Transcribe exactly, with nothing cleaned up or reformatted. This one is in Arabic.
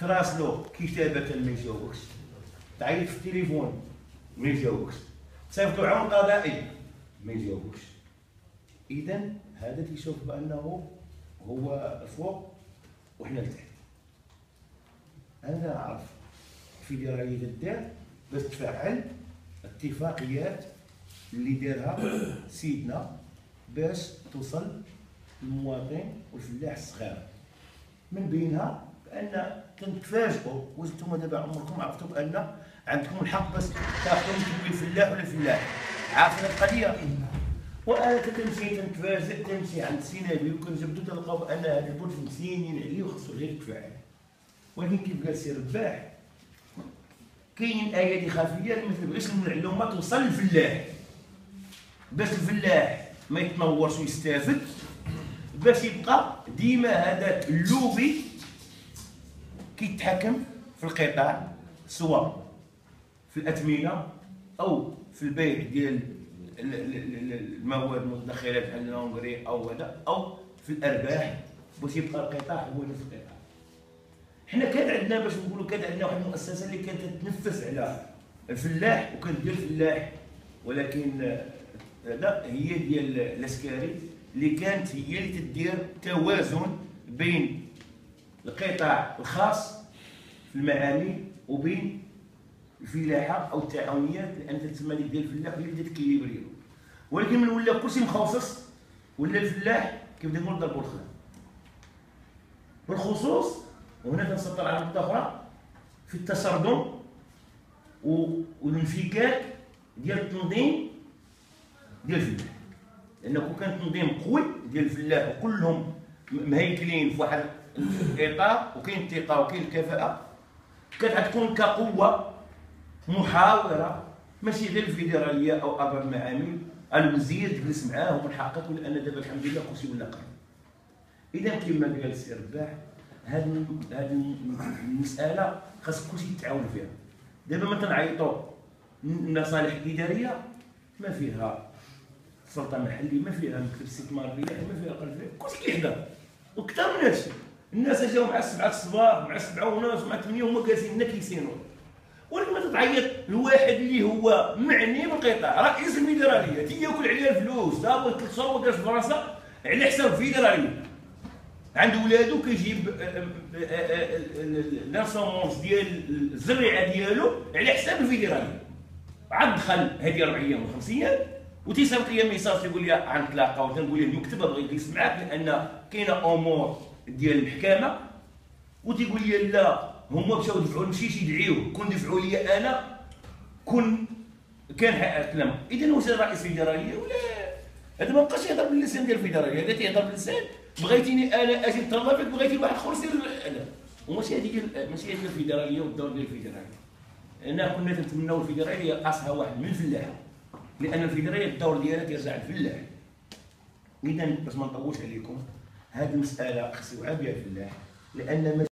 تراسلو كتابة ما يجاوبكش، تعيط في التليفون ما يجاوبكش، تصيفطو عون قضائي ما يجاوبكش. إذا هذا تيشوف بأنه هو فوق وحنا لتحت. أنا نعرف الفيدرالية تدار باش تفعل اتفاقيات اللي دارها سيدنا باش توصل للمواطن والفلاح الصغار. من بينها بان تنتفاجئوا واش نتوما دابا عمركم عرفتوا بان عندكم الحق باش تاخذوا تبوي الفلاح ولا الفلاح. عارفين القضيه؟ وانا كنمشي تنتفاجئ، تنمشي عند سينابي وكنجبدو تلقاو بان هذا البوت مسينين عليه وخصو غير يتفاعل. ولكن كيف قال سي رباح كاين ايادي خفيه اللي ما تبغيش المعلومه توصل للفلاح باش الفلاح ما يتنورش ويستافد، باش يبقى ديما هذاك اللوبي كيتحكم في القطاع، سواء في الاثمنه او في البيع ديال المواد المدخره بحال الهونغري او هذا، او في الارباح باش يبقى القطاع هو نفس القطاع. حنا كان عندنا باش نقولوا كان عندنا واحد المؤسسه اللي كانت تتنفس على الفلاح وكانت ديال الفلاح، ولكن هذا هي ديال العسكري اللي كانت هي اللي تدير توازن بين القطاع الخاص في المعامل وبين الفلاحه او التعاونيات، لان تسمى ديال الفلاح هي اللي تكيليبريو. ولكن من ولا كلشي مخصص ولا الفلاح كيف بدنا نقولوا ضربوا الخلا. بالخصوص وهنا تنسطر على نقطه اخرى في التسربل والانفكاك ديال التنظيم ديال الفلاح، لانه كون كان تنظيم قوي ديال الفلاح وكلهم مهيكلين في واحد الاطار وكاين الثقه وكاين الكفاءه، كانت غتكون كقوه محاوره ماشي غير الفيدراليه او ابر المعامل، الوزير تجلس معاه ونحقق لان دابا الحمد لله كلشي ولا قريب. اذا كما قال السي رباح هذه هذه المساله خاص كلشي يتعاون فيها. دابا ما تنعيطوا المصالح الاداريه ما فيها سلطه محلي، ما فيها مكتب استثمار فلاحي، ما فيها قلب، كلشي كيحضر وكثر من هادشي. الناس جاو مع السبعه الصباح مع السبعه ونص مع ثمانيه هما جالسين هنا كيسينوا. ولكن ما تتعيط الواحد اللي هو معني بالقطاع رئيس الفيدراليه تياكل عليها الفلوس، دابا ثلاث شهور جالس في فرنسا على حساب الفيدراليه، عند ولادو كيجيب لانسومونس ديال الزريعه ديالو على حساب الفيدراليه. عاد دخل هذه اربع ايام وخمس ايام وتيصيفط لي ميساج تيقول لي غنتلاقاو، تنقول له المكتب بغا يجلس معاك لان كاينه امور ديال المحكمه، وتيقول لي لا هما مشاو دفعوا نمشيش يدعيوه، كون دفعوا لي انا كون كان كلام. اذا واش الرئيس الفيدراليه ولا هذا ما بقاش يهضر باللسان ديال الفيدراليه، هذا تيهضر باللسان بغيتيني انا اجي نطلبك، بغيتي واحد اخر سير انا. وماشي هذيك ماشي هذيك الفيدراليه والدور ديال الفيدراليه. انا كنا تنتمناو الفيدراليه اصلها واحد من الفلاحه، لان الفيدراليه الدور ديالها كيرجع للفلاح. اذا باش ما نطولش عليكم هذه المساله خص يوعى بها الفلاح، لان